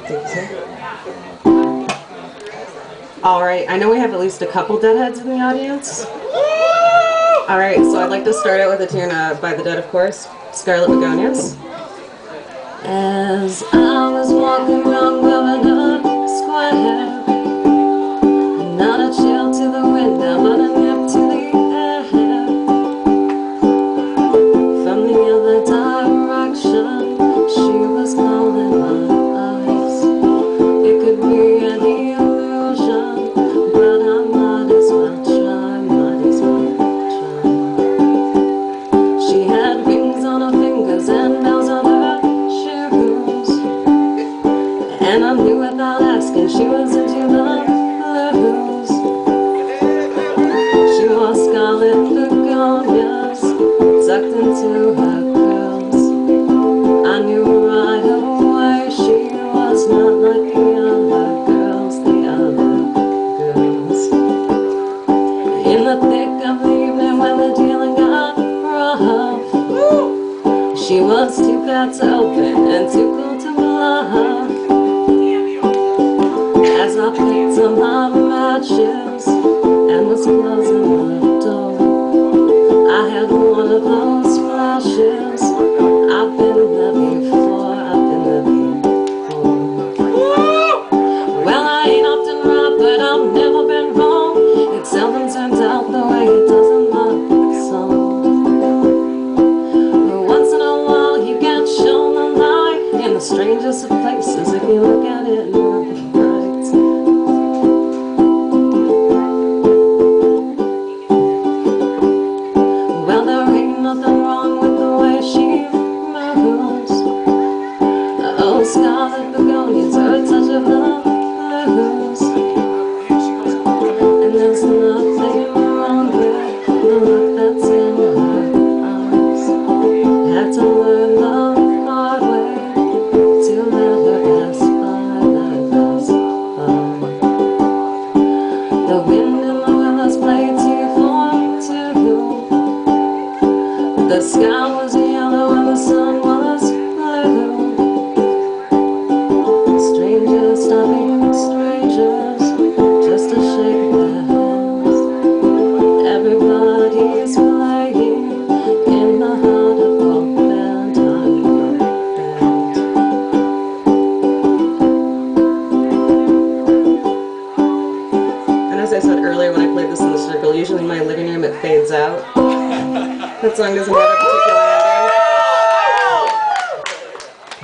Alright, I know we have at least a couple Deadheads in the audience. Alright, so I'd like to start out with a tune by the Dead, of course, Scarlet Begonias. As I was walking along Governor Square, not a chill to the window, but a nip to the air. From the other direction, she was calling my eyes. It could be an illusion, but I might as well try, might as well try. She had rings on her fingers and bells on her shoes, and I knew without asking she was into the blues. She wore scarlet begonias tucked into her curls. I knew right away she was not like the other girls, the other girls. In the thick of the evening when the dealing got rough, she was too bad to open and too cool to bluff. As I picked up my matches and was closing the door, I had one of those flashes. I've been there before, I've been there before. Well, I ain't often right, but I've never been wrong. It seldom turns out the way it does in my song. But once in a while you get shown the light in the strangest of places if you look at it right. Well, there ain't nothing wrong with the way she moves. Oh, scarlet begonias are a touch of the blues. And there's nothing wrong with the look that's in her eyes. Had to learn the hard way to let her pass by, let her pass by. The wind and the willows played 2-for-2. The sky was yellow and the sun was blue. Strangers stopping strangers just to shake their hands. Everybody's playing in the heart of folk band, And as I said earlier when I played this in the circle, usually in my living room it fades out. That song doesn't have a